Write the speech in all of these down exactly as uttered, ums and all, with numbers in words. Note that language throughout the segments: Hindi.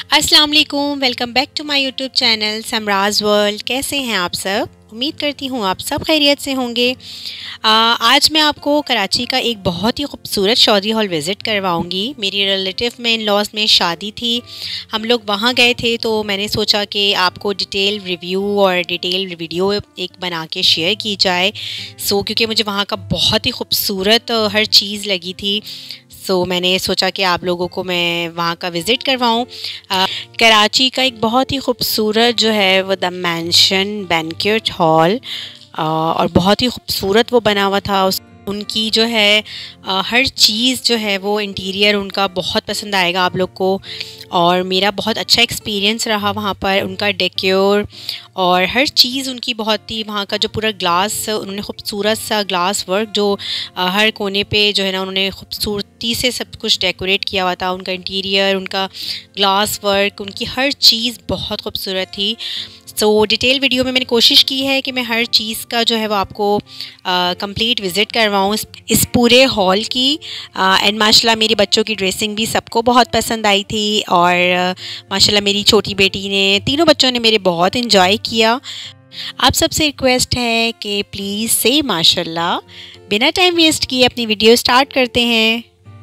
अस्सलाम वालेकुम, welcome back to my YouTube channel Samraj world. कैसे हैं आप सब? उम्मीद करती हूँ आप सब खैरियत से होंगे। आ, आज मैं आपको कराची का एक बहुत ही खूबसूरत शादी हॉल विज़िट करवाऊँगी। मेरी रिलेटिव में इन लॉज में शादी थी, हम लोग वहाँ गए थे, तो मैंने सोचा कि आपको डिटेल रिव्यू और डिटेल वीडियो एक बना के शेयर की जाए। सो क्योंकि मुझे वहाँ का बहुत ही खूबसूरत हर चीज़ लगी थी, सो so, मैंने सोचा कि आप लोगों को मैं वहाँ का विज़िट करवाऊँ। कराची का एक बहुत ही खूबसूरत जो है वो द मैंशन बैंक्वेट हॉल, और बहुत ही खूबसूरत वो बना हुआ था। उस उनकी जो है आ, हर चीज़ जो है वो इंटीरियर उनका बहुत पसंद आएगा आप लोग को, और मेरा बहुत अच्छा एक्सपीरियंस रहा वहाँ पर। उनका डेकोर और हर चीज़ उनकी बहुत ही, वहाँ का जो पूरा ग्लास, उन्होंने खूबसूरत सा ग्लास वर्क जो आ, हर कोने पे जो है ना उन्होंने खूबसूरती से सब कुछ डेकोरेट किया हुआ था। उनका इंटीरियर, उनका ग्लास वर्क, उनकी हर चीज़ बहुत खूबसूरत थी। सो so, डिटेल वीडियो में मैंने कोशिश की है कि मैं हर चीज़ का जो है वो आपको कंप्लीट विज़िट करवाऊँ इस, इस पूरे हॉल की। एंड माशाल्लाह मेरे बच्चों की ड्रेसिंग भी सबको बहुत पसंद आई थी, और माशाल्लाह मेरी छोटी बेटी ने, तीनों बच्चों ने मेरे बहुत इन्जॉय किया। आप सबसे रिक्वेस्ट है कि प्लीज़ से माशाल्लाह, बिना टाइम वेस्ट किए अपनी वीडियो स्टार्ट करते हैं।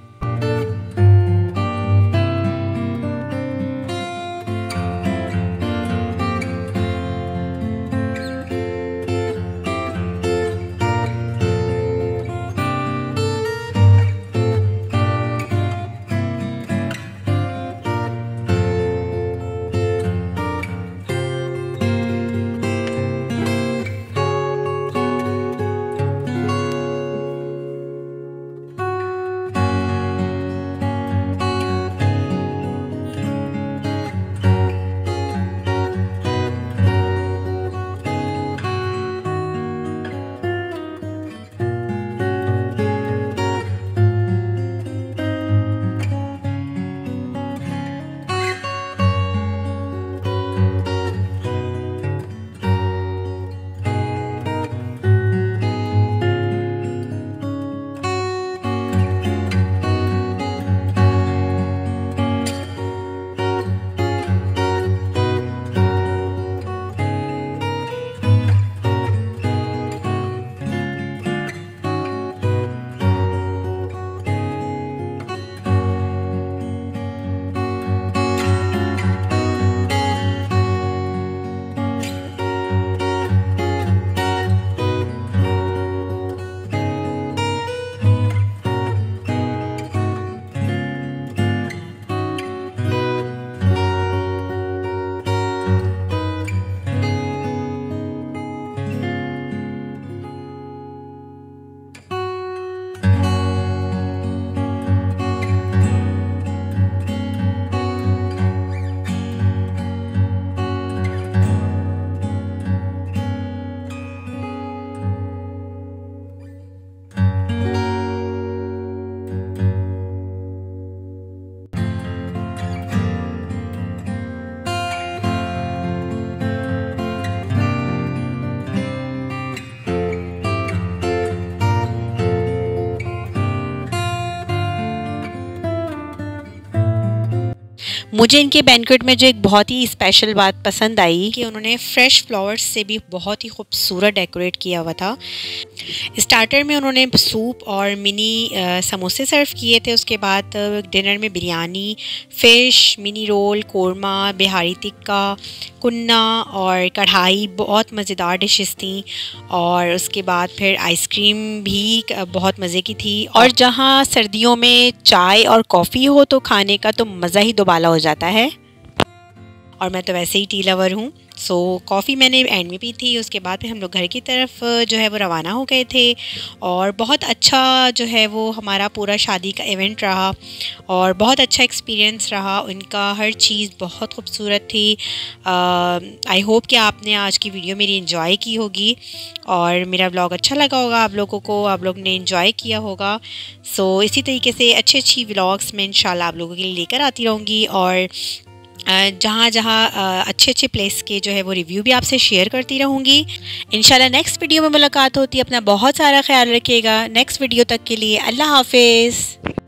मुझे इनके बैंक्वेट में जो एक बहुत ही स्पेशल बात पसंद आई कि उन्होंने फ्रेश फ्लावर्स से भी बहुत ही खूबसूरत डेकोरेट किया हुआ था। स्टार्टर में उन्होंने सूप और मिनी समोसे सर्व किए थे। उसके बाद डिनर में biryani, fish, mini roll, korma, Bihari tikka, kunna और कढ़ाई, बहुत मज़ेदार डिशेस थी। और उसके बाद फिर आइसक्रीम भी बहुत मज़े की थी। और जहाँ सर्दियों में चाय और कॉफ़ी हो तो खाने का तो मज़ा ही दोबाला हो जाता है, और मैं तो वैसे ही टी लवर हूँ। सो कॉफ़ी मैंने एंड में पी थी। उसके बाद फिर हम लोग घर की तरफ जो है वो रवाना हो गए थे, और बहुत अच्छा जो है वो हमारा पूरा शादी का इवेंट रहा, और बहुत अच्छा एक्सपीरियंस रहा। उनका हर चीज़ बहुत खूबसूरत थी। आई होप कि आपने आज की वीडियो मेरी इन्जॉय की होगी, और मेरा व्लॉग अच्छा लगा होगा आप लोगों को, आप लोग ने इन्जॉय किया होगा। सो इसी तरीके से अच्छी अच्छी व्लॉग्स मैं इंशाल्लाह आप लोगों के लिए लेकर आती रहूँगी, और जहाँ जहाँ अच्छे अच्छे प्लेस के जो है वो रिव्यू भी आपसे शेयर करती रहूँगी। इंशाल्लाह नेक्स्ट वीडियो में मुलाकात होती है। अपना बहुत सारा ख्याल रखिएगा। नेक्स्ट वीडियो तक के लिए अल्लाह हाफिज़।